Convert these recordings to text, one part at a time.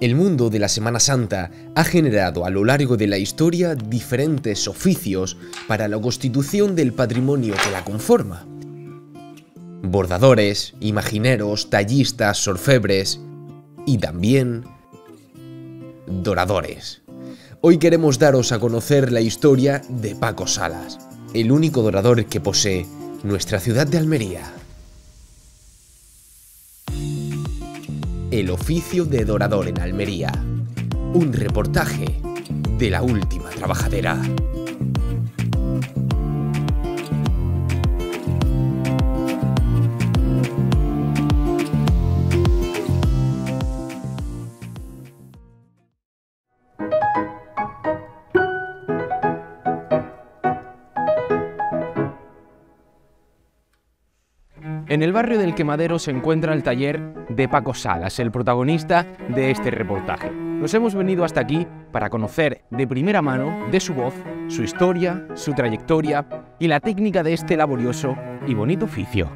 El mundo de la Semana Santa ha generado a lo largo de la historia diferentes oficios para la constitución del patrimonio que la conforma. Bordadores, imagineros, tallistas, orfebres y también doradores. Hoy queremos daros a conocer la historia de Paco Salas, el único dorador que posee nuestra ciudad de Almería. El oficio de dorador en Almería. Un reportaje de La Última Trabajadera. En el barrio del Quemadero se encuentra el taller de Paco Salas, el protagonista de este reportaje. Nos hemos venido hasta aquí para conocer de primera mano, de su voz, su historia, su trayectoria y la técnica de este laborioso y bonito oficio.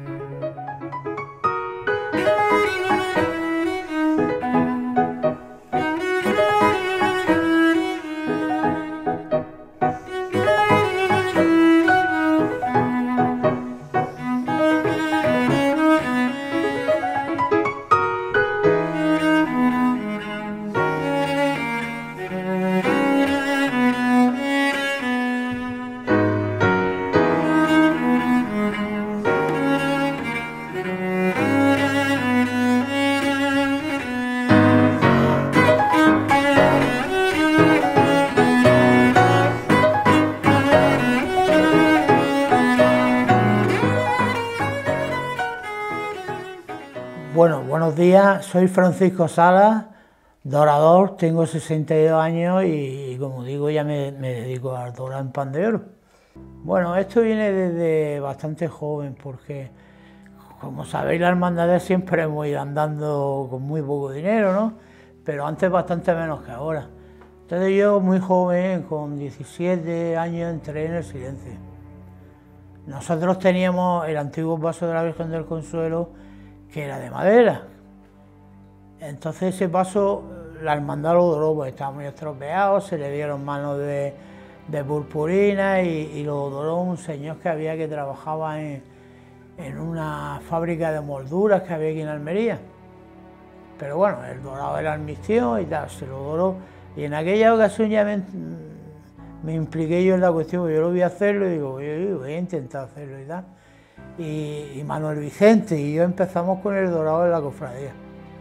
Bueno, buenos días, soy Francisco Salas, dorador, tengo 62 años y como digo ya me dedico a dorar en pan de oro. Bueno, esto viene desde bastante joven porque, como sabéis, las hermandades siempre hemos ido andando con muy poco dinero, ¿no? Pero antes bastante menos que ahora. Entonces yo muy joven, con 17 años, entré en el silencio. Nosotros teníamos el antiguo paso de la Virgen del Consuelo, que era de madera. Entonces ese paso la hermandad lo doró, porque estaba muy estropeado, se le dieron manos de purpurina y lo doró un señor que había que trabajaba en una fábrica de molduras que había aquí en Almería. Pero bueno, el dorado era el mistío y tal, se lo doró. Y en aquella ocasión ya me impliqué yo en la cuestión, porque yo lo voy a hacerlo y digo, voy a intentar hacerlo y tal. Y Manuel Vicente y yo empezamos con el dorado de la cofradía.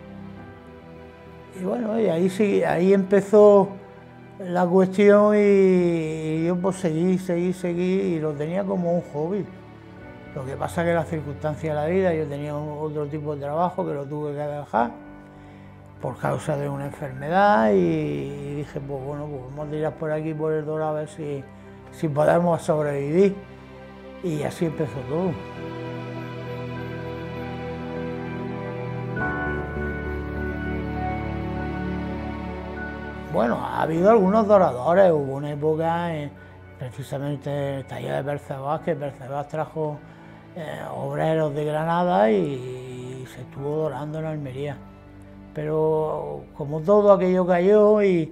Y bueno, y ahí empezó la cuestión y yo pues seguí y lo tenía como un hobby. Lo que pasa que las circunstancias de la vida, yo tenía otro tipo de trabajo que lo tuve que dejar por causa de una enfermedad y dije, pues bueno, pues vamos a tirar por aquí por el dorado a ver si podemos sobrevivir. Y así empezó todo. Bueno, ha habido algunos doradores, hubo una época, precisamente en el taller de Percebas, que Percebas trajo obreros de Granada y se estuvo dorando en Almería. Pero como todo aquello cayó y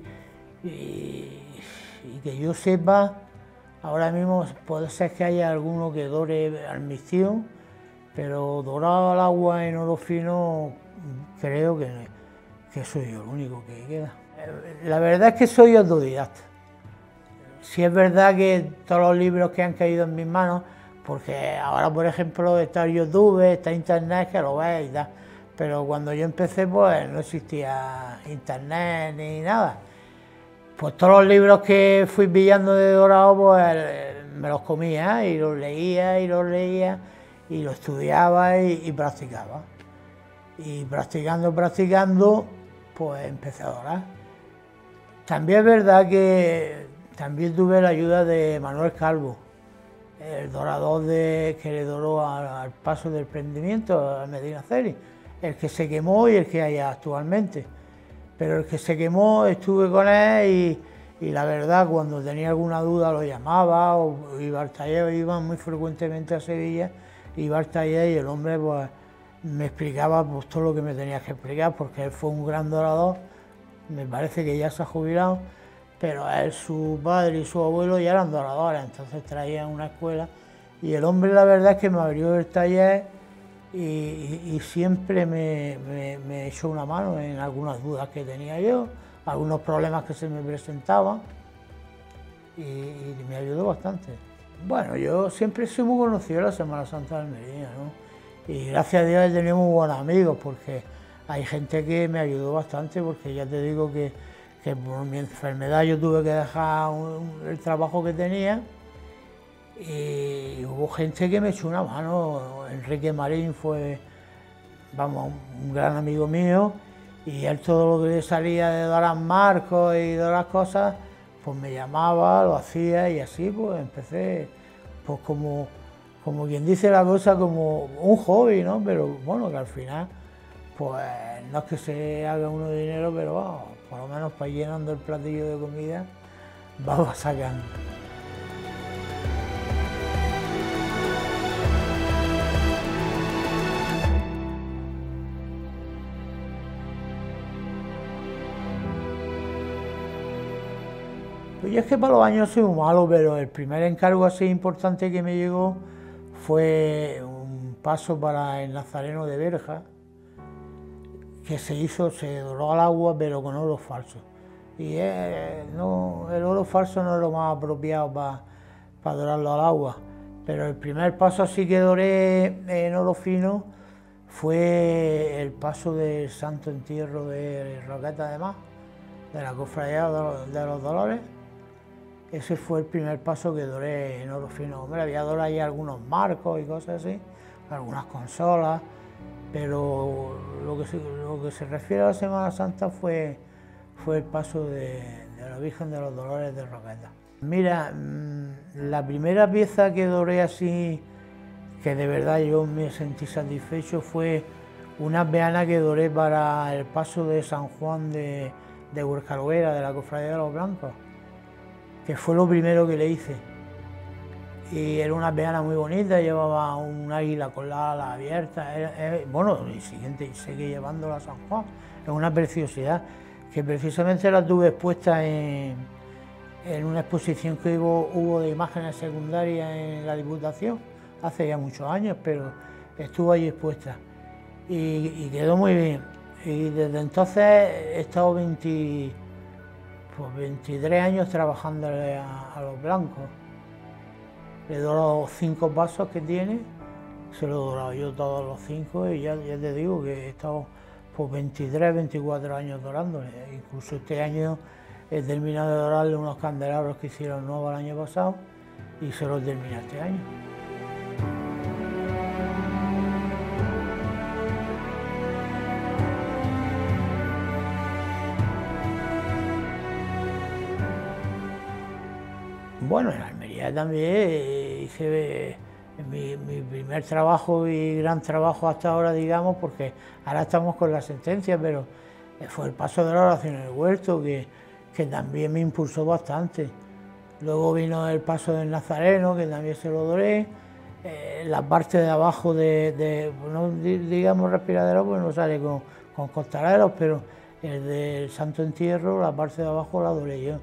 que yo sepa, ahora mismo puede ser que haya alguno que dore al mistío, pero dorado al agua en oro fino creo que soy yo el único que queda. La verdad es que soy autodidacta. Sí es verdad que todos los libros que han caído en mis manos, porque ahora por ejemplo está YouTube, está Internet, que lo ves y tal, pero cuando yo empecé pues no existía Internet ni nada. Pues todos los libros que fui pillando de dorado, pues me los comía y los leía y lo estudiaba y practicaba. Y practicando, pues empecé a dorar. También es verdad que también tuve la ayuda de Manuel Calvo, el dorador que le doró al paso del prendimiento, a Medinaceli, el que se quemó y el que hay actualmente. Pero el que se quemó estuve con él y la verdad cuando tenía alguna duda lo llamaba o iba al taller, iba muy frecuentemente a Sevilla, iba al taller y el hombre pues me explicaba pues todo lo que me tenía que explicar porque él fue un gran dorador me parece que ya se ha jubilado, pero él, su padre y su abuelo ya eran doradores, entonces traían una escuela y el hombre la verdad es que me abrió el taller y siempre me echó una mano en algunas dudas que tenía yo, algunos problemas que se me presentaban y me ayudó bastante. Bueno, yo siempre he sido muy conocido en la Semana Santa de Almería, ¿no? Y gracias a Dios he tenido muy buenos amigos porque hay gente que me ayudó bastante porque ya te digo que por mi enfermedad yo tuve que dejar el trabajo que tenía y hubo gente que me echó una mano. Enrique Marín fue, vamos, un gran amigo mío y él todo lo que le salía de Doras Marcos y de las cosas, pues me llamaba, lo hacía y así pues empecé, pues como quien dice la cosa, como un hobby, ¿no? Pero bueno, que al final, pues no es que se haga uno de dinero, pero vamos, por lo menos para ir llenando el platillo de comida, vamos sacando. Pues yo es que para los años soy muy malo, pero el primer encargo así importante que me llegó fue un paso para el Nazareno de Berja, que se doró al agua, pero con oro falso. Y el oro falso no es lo más apropiado para dorarlo al agua, pero el primer paso así que doré en oro fino fue el paso del Santo Entierro de Roqueta de Mar, de la Cofradía de los Dolores. Ese fue el primer paso que doré en oro fino. Hombre, había dorado ahí algunos marcos y cosas así, algunas consolas, pero lo que se refiere a la Semana Santa fue el paso de la Virgen de los Dolores de Roqueta. Mira, la primera pieza que doré así, que de verdad yo me sentí satisfecho, fue una peana que doré para el paso de San Juan de Huercalovera, de la Cofradía de los Blancos, que fue lo primero que le hice. Y era una peana muy bonita, llevaba un águila con la ala abierta, bueno, y seguí llevándola a San Juan, es una preciosidad, que precisamente la tuve expuesta en una exposición que hubo de imágenes secundarias en la Diputación, hace ya muchos años, pero estuvo allí expuesta y quedó muy bien. Y desde entonces he estado 23 años trabajándole a los blancos. Le he dorado los 5 pasos que tiene, se lo he dorado yo todos los 5 y ya te digo que he estado por 23, 24 años dorándole. Incluso este año he terminado de dorarle unos candelabros que hicieron nuevos el año pasado y se los terminé este año. Bueno, en Almería también hice mi primer trabajo y gran trabajo hasta ahora, digamos, porque ahora estamos con la sentencia, pero fue el paso de la oración en el huerto, que también me impulsó bastante. Luego vino el paso del Nazareno, que también se lo doré. La parte de abajo no digamos respiradero, pues no sale con costaleros, pero el del Santo Entierro, la parte de abajo la doré yo.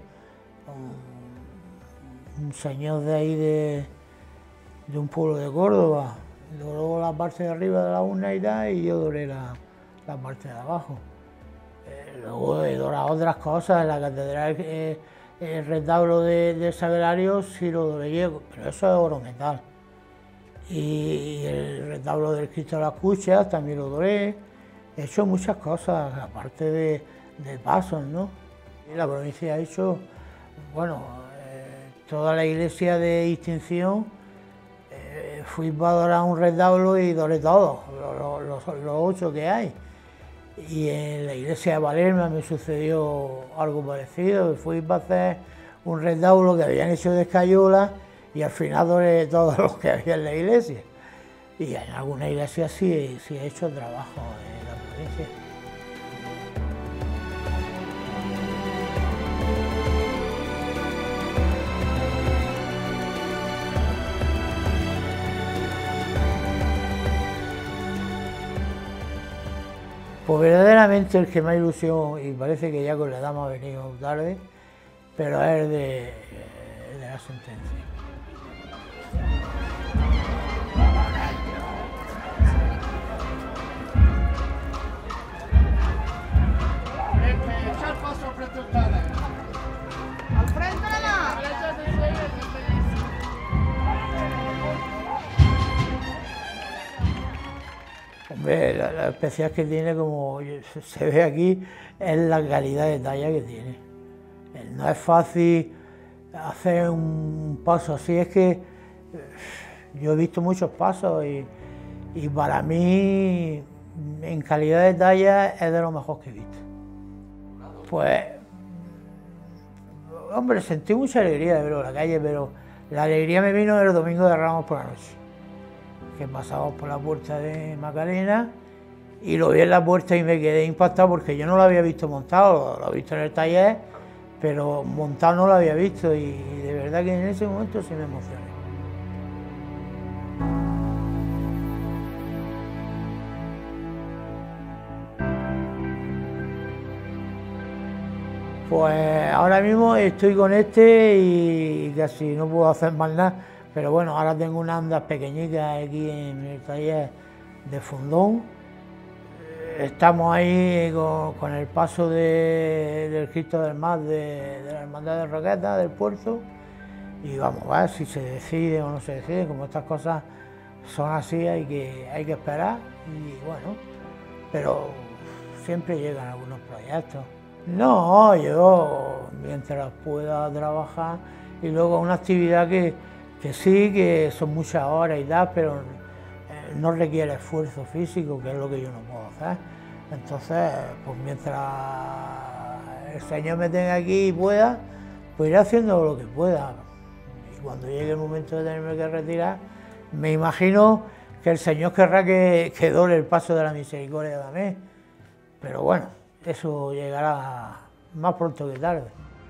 Un señor de ahí de un pueblo de Córdoba doró la parte de arriba de la urna y tal, y yo doré la parte de abajo. Luego he dorado otras cosas, en la catedral, el retablo del Sagrario sí lo doré yo, pero eso es oro metal. Y el retablo del Cristo de las Cuchas también lo doré. He hecho muchas cosas, aparte de pasos, ¿no? Y la provincia ha hecho, bueno, toda la iglesia de Extinción, fui para dorar un retablo y doré todos, los 8 que hay. Y en la iglesia de Valerma me sucedió algo parecido, fui para hacer un retablo que habían hecho de escayola y al final doré todos los que había en la iglesia. Y en alguna iglesia sí he hecho trabajo en la provincia. Pues verdaderamente el que más ilusión, y parece que ya con la edad me ha venido tarde, pero es el de la sentencia. Echar paso al frente ustedes. ¡Al frente nada más! Hombre, la especial que tiene, como se ve aquí, es la calidad de talla que tiene. No es fácil hacer un paso así, es que yo he visto muchos pasos y para mí, en calidad de talla, es de lo mejor que he visto. Pues, hombre, sentí mucha alegría de verlo en la calle, pero la alegría me vino el domingo de Ramos por la noche, que pasamos por la puerta de Macarena y lo vi en la puerta y me quedé impactado porque yo no lo había visto montado, lo he visto en el taller, pero montado no lo había visto y de verdad que en ese momento sí me emocioné. Pues ahora mismo estoy con este y casi no puedo hacer más nada, pero bueno, ahora tengo unas andas pequeñitas aquí en el taller de Fundón. Estamos ahí con el paso del Cristo del Mar de la Hermandad de Roquetas, del puerto, y vamos a ver si se decide o no se decide, como estas cosas son así, hay que esperar, y bueno, pero siempre llegan algunos proyectos. No, yo mientras pueda trabajar y luego una actividad que sí, que son muchas horas y tal, pero no requiere esfuerzo físico, que es lo que yo no puedo hacer. Entonces, pues mientras el Señor me tenga aquí y pueda, pues iré haciendo lo que pueda. Y cuando llegue el momento de tenerme que retirar, me imagino que el Señor querrá que dore el paso de la misericordia también. Pero bueno, eso llegará más pronto que tarde.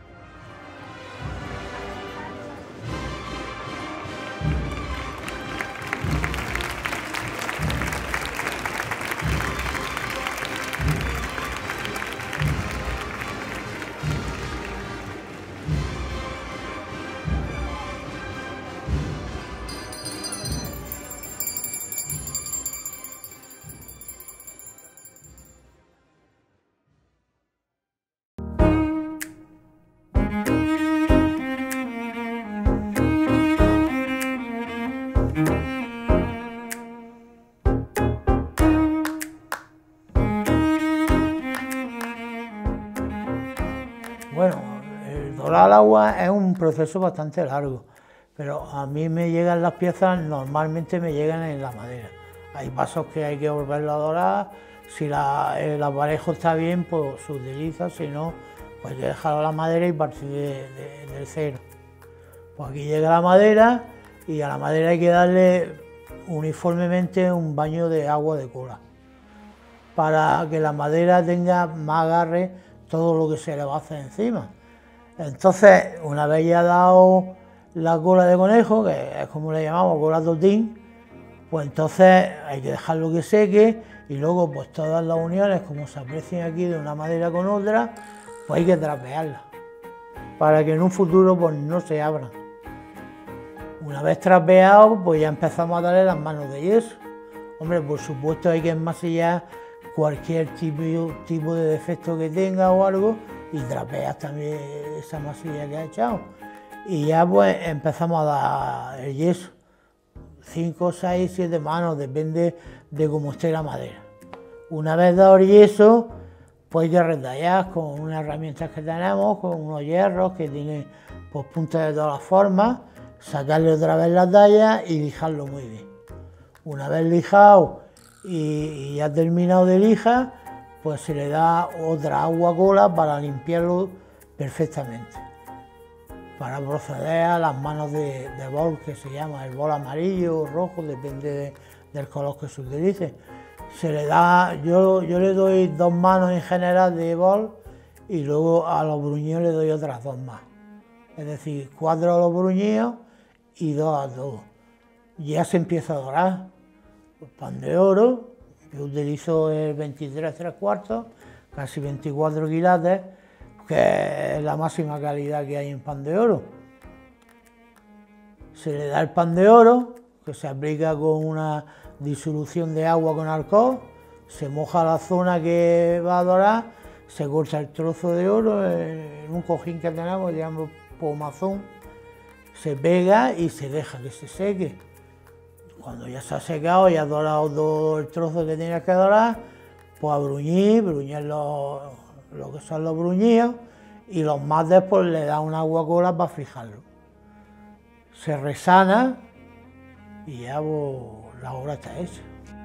Bueno, el dorar al agua es un proceso bastante largo, pero a mí me llegan las piezas, normalmente me llegan en la madera. Hay pasos que hay que volverlo a dorar, si el aparejo está bien, pues se utiliza, si no, pues hay que dejarlo a la madera y partir del cero. Pues aquí llega la madera y a la madera hay que darle uniformemente un baño de agua de cola, para que la madera tenga más agarre todo lo que se le va a hacer encima. Entonces, una vez ya dado la cola de conejo, que es como le llamamos cola totín, pues entonces hay que dejarlo que seque y luego pues todas las uniones, como se aprecian aquí de una madera con otra, pues hay que trapearlas para que en un futuro pues no se abran. Una vez trapeado, pues ya empezamos a darle las manos de yeso. Hombre, por supuesto hay que enmasillar cualquier tipo de defecto que tenga o algo y trapeas también esa masilla que ha echado. Y ya pues empezamos a dar el yeso, 5, 6, 7 manos, depende de cómo esté la madera. Una vez dado el yeso, pues hay que retallar con unas herramientas que tenemos, con unos hierros que tienen pues, puntas de todas las formas, sacarle otra vez la talla y lijarlo muy bien. Una vez lijado y ya terminado de lijar, pues se le da otra agua cola para limpiarlo perfectamente. Para proceder a las manos de bol, que se llama el bol amarillo o rojo, depende del color que se utilice. Se le da, yo le doy 2 manos en general de bol y luego a los bruñidos le doy otras 2 más. Es decir, 4 a los bruñidos y 2 a todos. Ya se empieza a dorar. Pan de oro, Yo utilizo el 23 3/4, casi 24 quilates, que es la máxima calidad que hay en pan de oro. Se le da el pan de oro, que se aplica con una disolución de agua con alcohol, se moja la zona que va a dorar, se corta el trozo de oro en un cojín que tenemos, llamamos pomazón, se pega y se deja que se seque. Cuando ya se ha secado, ya ha dorado todo el trozo que tienes que dorar, pues a bruñir lo que son los bruñidos, y los mates pues le da una agua cola para fijarlo. Se resana y ya pues, la obra está hecha.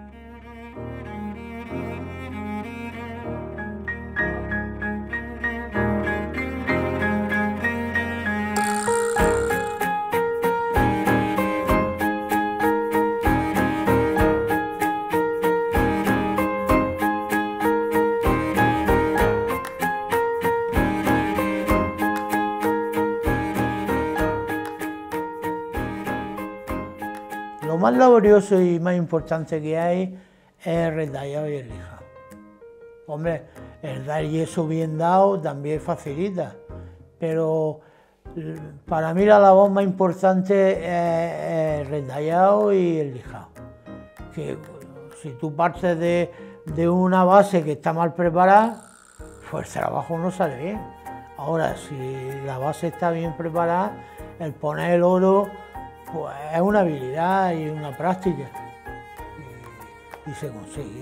Lo más laborioso y más importante que hay es el retallado y el lijado. Hombre, el dar yeso bien dado también facilita, pero para mí la labor más importante es el retallado y el lijado. Que si tú partes de una base que está mal preparada, pues el trabajo no sale bien. Ahora, si la base está bien preparada, el poner el oro pues es una habilidad y una práctica y se consigue.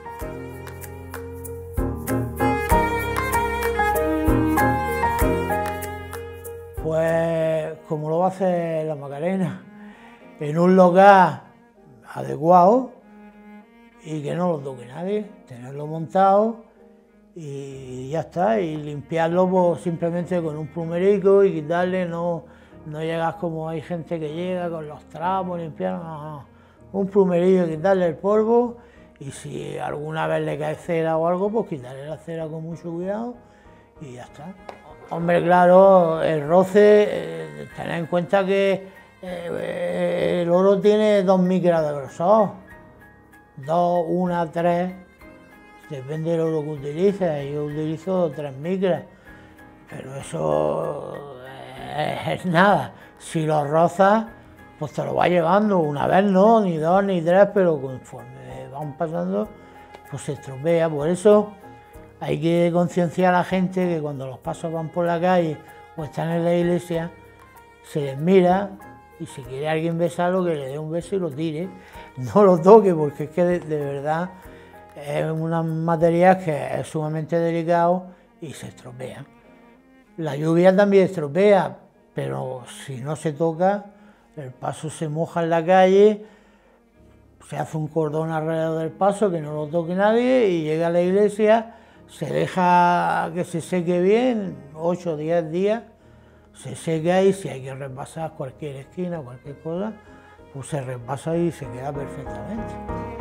Pues como lo va a hacer la Macarena, en un local adecuado y que no lo toque nadie, tenerlo montado y ya está, y limpiarlo pues, simplemente con un plumerico y quitarle, no llegas como hay gente que llega con los trapos, limpiar, no. Un plumerillo, quitarle el polvo, y si alguna vez le cae cera o algo, pues quitarle la cera con mucho cuidado y ya está. Hombre, claro, el roce, tened en cuenta que el oro tiene 2 micras de grosor, 2, 1, 3, depende del oro que utilices, yo utilizo 3 micras, pero eso es nada. Si lo rozas, pues te lo va llevando, una vez no, ni 2 ni 3, pero conforme van pasando, pues se estropea. Por eso hay que concienciar a la gente que cuando los pasos van por la calle o están en la iglesia, se les mira y si quiere alguien besarlo, que le dé un beso y lo tire. No lo toque, porque es que de verdad es un material que es sumamente delicado y se estropea. La lluvia también estropea, pero si no se toca, el paso se moja en la calle, se hace un cordón alrededor del paso que no lo toque nadie y llega a la iglesia, se deja que se seque bien, 8 o 10 días, se seca y si hay que repasar cualquier esquina, cualquier cosa, pues se repasa y se queda perfectamente.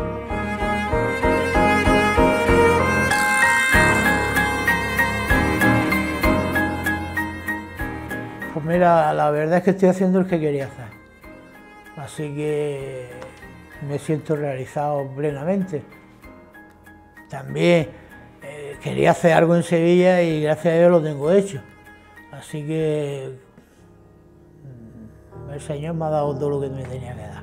Pues mira, la verdad es que estoy haciendo el que quería hacer, así que me siento realizado plenamente. También quería hacer algo en Sevilla y gracias a Dios lo tengo hecho, así que el Señor me ha dado todo lo que me tenía que dar.